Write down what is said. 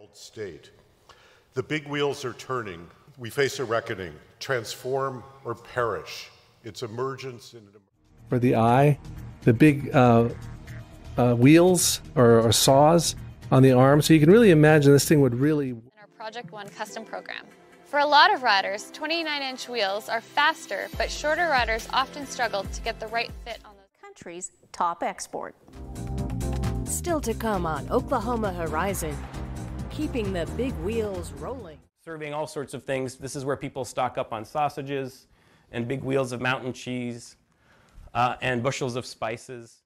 State. The big wheels are turning. We face a reckoning. Transform or perish. Its emergence in... For the eye, the big wheels or saws on the arm. So you can really imagine this thing would really... In our Project One custom program. For a lot of riders, 29-inch wheels are faster, but shorter riders often struggle to get the right fit on the country's top export. Still to come on Oklahoma Horizon, keeping the big wheels rolling. Serving all sorts of things. This is where people stock up on sausages and big wheels of mountain cheese and bushels of spices.